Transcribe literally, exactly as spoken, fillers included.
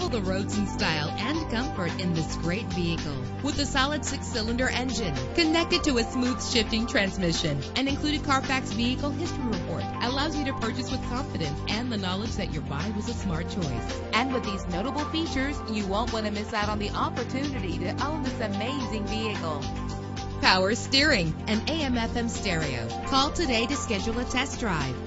Travel the roads in style and comfort in this great vehicle. With a solid six-cylinder engine connected to a smooth shifting transmission. An included Carfax Vehicle History Report allows you to purchase with confidence and the knowledge that your buy was a smart choice. And with these notable features, you won't want to miss out on the opportunity to own this amazing vehicle. Power steering, an A M F M stereo. Call today to schedule a test drive.